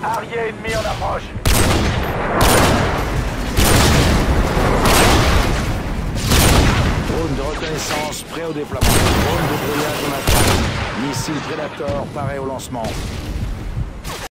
Harrier ennemi en approche. Drone de reconnaissance prêt au déploiement. Drone de brouillage en attente. Missile Predator paré au lancement.